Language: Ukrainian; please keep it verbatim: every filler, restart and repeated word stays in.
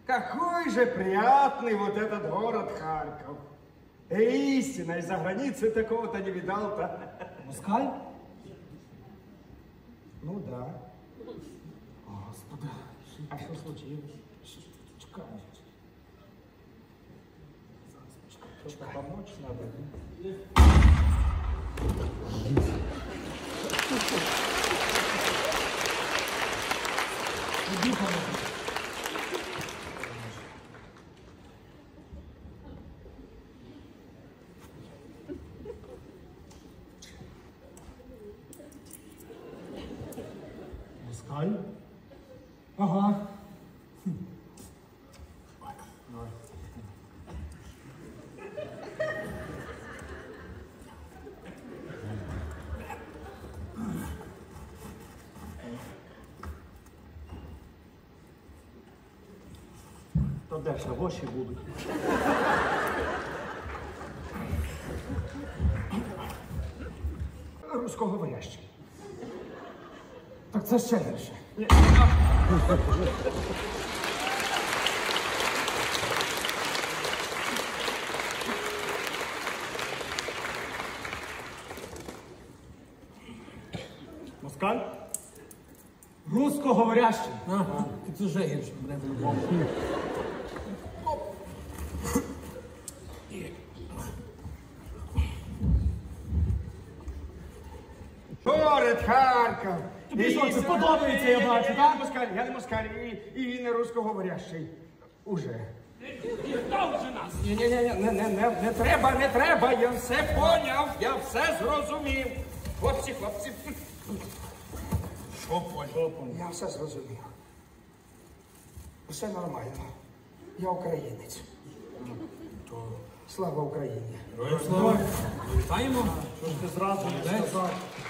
Какой же приятный вот этот город Харьков. Истинно, из-за границы такого-то не видал-то. Москаль? Ну да. Господи, А что случилось? чекай. Что-то помочь надо. Иди, помоги. Москаль? Ага. То дальше гроші будуть. Русскоговорящий. Так це ще гірше. Москаль? Русскоговорящий. Ага, це вже гірше. Мене по-любому. Город Харків. Тобі що, це І- подобається, я бачу, Я так? не москаль, я не москаль, і, і він не русскоговорящий. Уже. Хто вже нас? Ні, ні, ні, не, не, не, не треба, не треба, я все поняв, я все зрозумів. Хлопці, хлопці. Що понял? Я все зрозумів. Все нормально. Я українець. Слава Україні. Слава. Вітаємо. Що ж ти зразу не сказав?